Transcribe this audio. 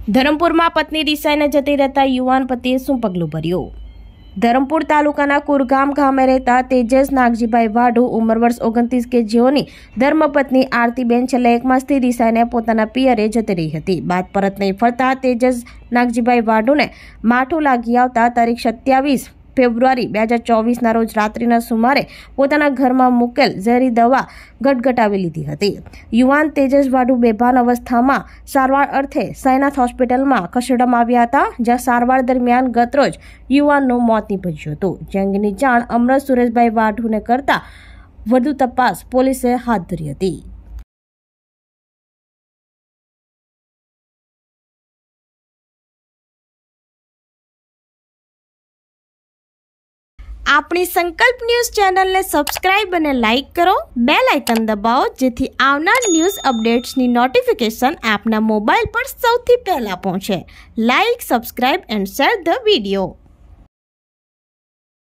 ધરમપુરમાં પત્ની રિસાઈને જતી રહેતા યુવાન પતિએ શું પગલું ભર્યું? ધરમપુર તાલુકાના કુરગામ ગામે રહેતા તેજસ નાગજીભાઈ વાઢુ ઉંમર વર્ષ 29 કે જેઓની ધર્મપત્ની આરતીબેન છેલ્લા 1 માસથી રિસાઈને પોતાના પિયરે જતી રહી હતી. બાદ પરત નહીં ફરતા તેજસ નાગજીભાઈ વાઢુને માઠું લાગી આવતા તારીખ 27 ફેબ્રુઆરી 2024ના રોજ રાત્રિના સુમારે પોતાના ઘરમાં મૂકેલ ઝેરી દવા ગટગટાવી લીધી હતી. યુવાન તેજસ વાઢુ બેભાન અવસ્થામાં સારવાર અર્થે સાઈનાથ હોસ્પિટલમાં ખસેડવામાં આવ્યા હતા, જ્યાં સારવાર દરમિયાન ગતરોજ યુવાનનું મોત નીપજ્યું હતું. જે અંગેની જાણ અમરત સુરેશભાઈ વાઢુને કરતા વધુ તપાસ પોલીસે હાથ ધરી હતી. આપણી સંકલ્પ ન્યૂઝ ચેનલને સબસ્ક્રાઇબ અને લાઇક કરો, બેલ આઇકન દબાવો જેથી આવનાર ન્યૂઝ અપડેટ્સની નોટિફિકેશન આપના મોબાઈલ પર સૌથી પહેલા પહોંચે. Like, subscribe and share the video.